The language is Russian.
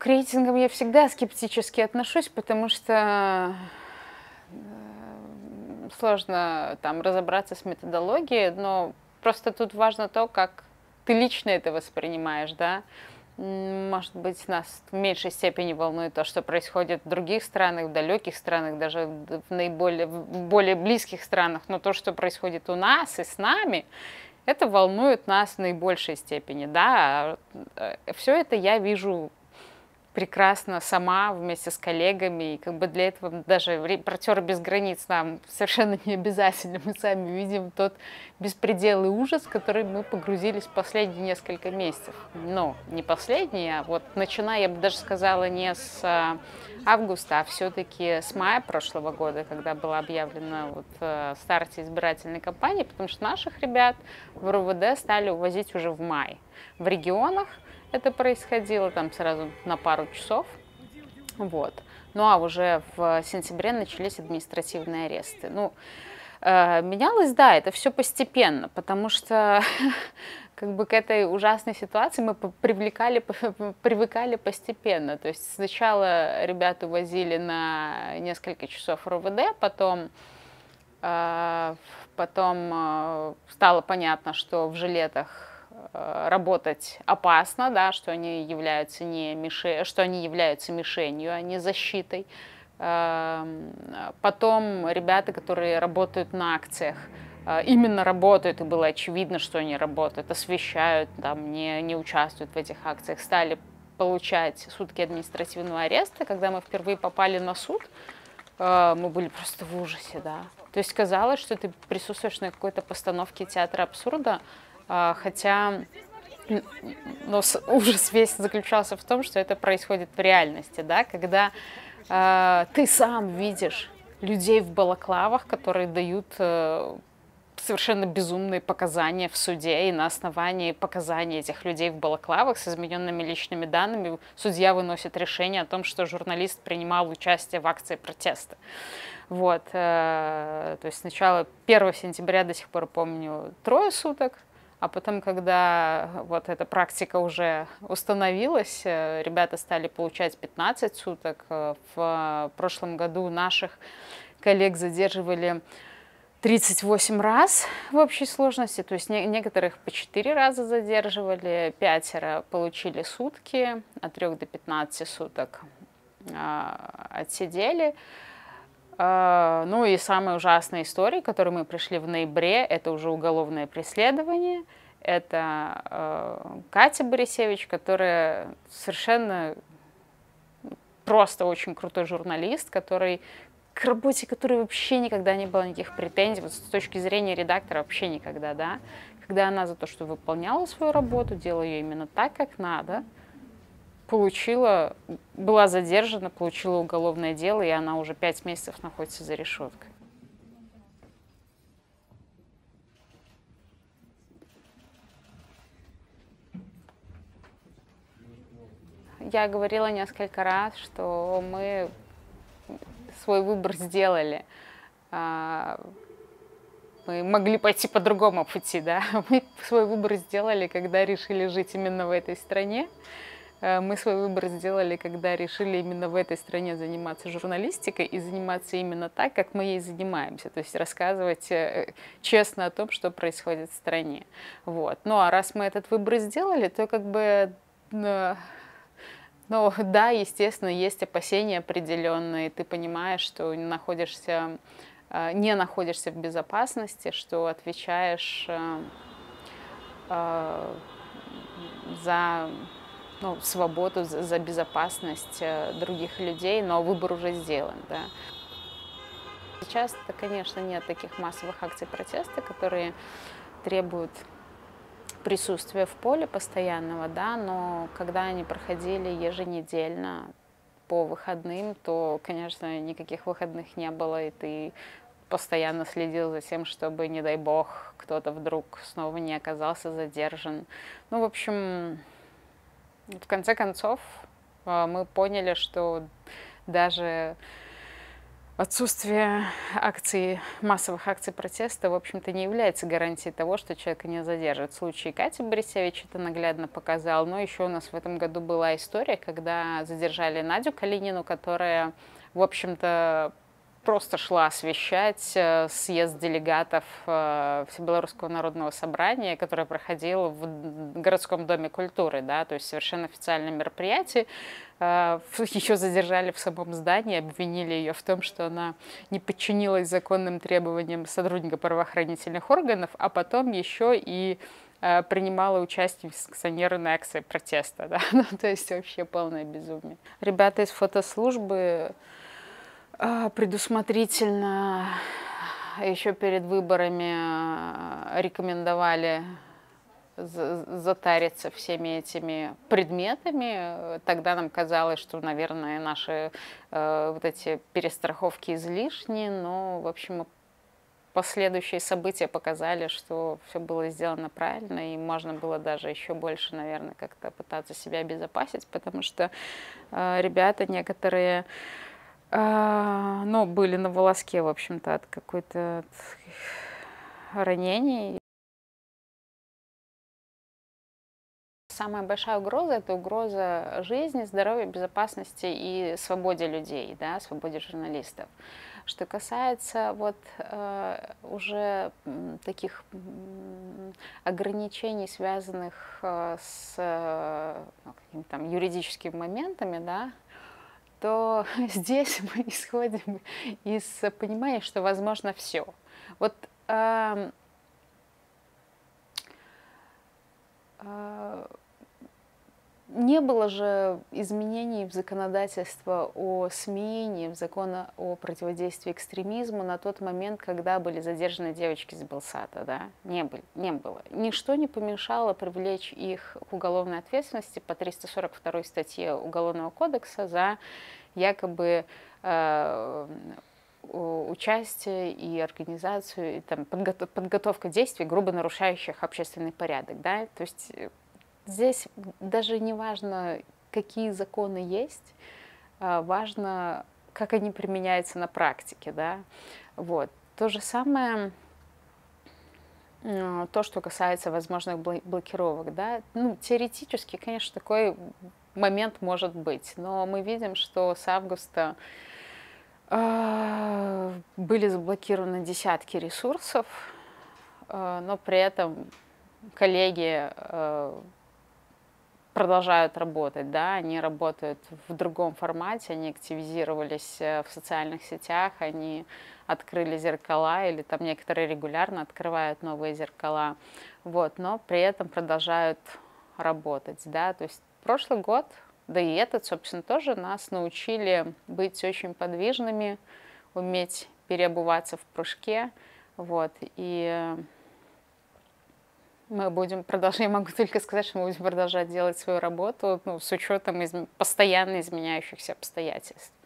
к рейтингам я всегда скептически отношусь, потому что сложно там разобраться с методологией, но просто тут важно то, как ты лично это воспринимаешь, да. Может быть, нас в меньшей степени волнует то, что происходит в других странах, в далеких странах, даже в более близких странах, но то, что происходит у нас и с нами, это волнует нас в наибольшей степени, да. Все это я вижу прекрасно сама вместе с коллегами, и как бы для этого даже «Репортеры без границ» нам совершенно не обязательно. Мы сами видим тот беспредел и ужас, в который мы погрузились в последние несколько месяцев. Ну, не последние, а вот начиная, я бы даже сказала, не с августа, а все-таки с мая прошлого года, когда была объявлена вот старт избирательной кампании, потому что наших ребят в РУВД стали увозить уже в мае. В регионах это происходило там сразу на пару часов. Вот. Ну а уже в сентябре начались административные аресты. Ну, менялось, да, это все постепенно, потому что как бы к этой ужасной ситуации мы привыкали постепенно. То есть сначала ребят увозили на несколько часов в РУВД, потом стало понятно, что в жилетах работать опасно, да, что они являются мишенью, а не защитой. Потом ребята, которые работают на акциях, именно работают, и было очевидно, что они работают, освещают, там, не участвуют в этих акциях, стали получать сутки административного ареста. Когда мы впервые попали на суд, мы были просто в ужасе, да. То есть казалось, что ты присутствуешь на какой-то постановке театра абсурда, хотя ужас весь заключался в том, что это происходит в реальности, да, когда ты сам видишь людей в балаклавах, которые дают совершенно безумные показания в суде, и на основании показаний этих людей в балаклавах с измененными личными данными судья выносит решение о том, что журналист принимал участие в акции протеста. Вот, то есть сначала 1 сентября, до сих пор помню, 3 суток, а потом, когда вот эта практика уже установилась, ребята стали получать 15 суток. В прошлом году наших коллег задерживали 38 раз в общей сложности, то есть некоторых по 4 раза задерживали, 5 получили сутки, от 3 до 15 суток отсидели. Ну и самая ужасная история, к которой мы пришли в ноябре, это уже уголовное преследование. Это Катя Борисевич, которая совершенно просто очень крутой журналист, к работе которой вообще никогда не было никаких претензий, вот с точки зрения редактора вообще никогда, да. Когда она за то, что выполняла свою работу, делала ее именно так, как надо, была задержана, получила уголовное дело, и она уже 5 месяцев находится за решеткой. Я говорила несколько раз, что мы свой выбор сделали. Мы могли пойти по другому пути, да. Мы свой выбор сделали, когда решили жить именно в этой стране. Мы свой выбор сделали, когда решили именно в этой стране заниматься журналистикой и заниматься именно так, как мы ей занимаемся. То есть рассказывать честно о том, что происходит в стране. Вот. Ну а раз мы этот выбор сделали, то как бы... Ну да, естественно, есть опасения определенные. Ты понимаешь, что не находишься в безопасности, что отвечаешь за свободу, за безопасность других людей, но выбор уже сделан, да. Сейчас, конечно, нет таких массовых акций протеста, которые требуют присутствия в поле постоянного, да, но когда они проходили еженедельно по выходным, то, конечно, никаких выходных не было, и ты постоянно следил за тем, чтобы, не дай бог, кто-то вдруг снова не оказался задержан. Ну, в общем, в конце концов, мы поняли, что даже отсутствие акций, массовых акций протеста, в общем-то, не является гарантией того, что человека не задержат. В случае Кати Борисевич это наглядно показал. Но еще у нас в этом году была история, когда задержали Надю Калинину, которая, в общем-то, просто шла освещать съезд делегатов Всебелорусского народного собрания, которое проходило в городском доме культуры, да, то есть совершенно официальное мероприятие. Еще задержали в самом здании, обвинили ее в том, что она не подчинилась законным требованиям сотрудника правоохранительных органов, а потом еще и принимала участие в санкционированной акции протеста. Да? Ну, то есть вообще полное безумие. Ребята из фотослужбы предусмотрительно еще перед выборами рекомендовали затариться всеми этими предметами. Тогда нам казалось, что, наверное, наши вот эти перестраховки излишни, но, в общем, последующие события показали, что все было сделано правильно, и можно было даже еще больше, наверное, как-то пытаться себя обезопасить, потому что ребята некоторые ну, были на волоске, в общем-то, от какой-то ранений. Самая большая угроза – это угроза жизни, здоровью, безопасности и свободе людей, да, свободе журналистов. Что касается вот уже таких ограничений, связанных с какими-то там юридическими моментами, да, то здесь мы исходим из понимания, что возможно все. Вот не было же изменений в законодательство о СМИ, ни в закон о противодействии экстремизму на тот момент, когда были задержаны девочки из Белсата, да? Не было. Ничто не помешало привлечь их к уголовной ответственности по 342 статье Уголовного кодекса за якобы участие и организацию, и там, подготовка действий, грубо нарушающих общественный порядок. Да? То есть здесь даже не важно, какие законы есть, важно, как они применяются на практике. Да? Вот. То же самое, то, что касается возможных блокировок. Да? Ну, теоретически, конечно, такой момент может быть, но мы видим, что с августа были заблокированы десятки ресурсов, но при этом коллеги продолжают работать, да, они работают в другом формате, они активизировались в социальных сетях, они открыли зеркала, или там некоторые регулярно открывают новые зеркала, вот, но при этом продолжают работать, да, то есть прошлый год, да и этот, собственно, тоже нас научили быть очень подвижными, уметь переобуваться в прыжке, вот, и мы будем продолжать, я могу только сказать, что мы будем продолжать делать свою работу, ну, с учетом постоянно изменяющихся обстоятельств.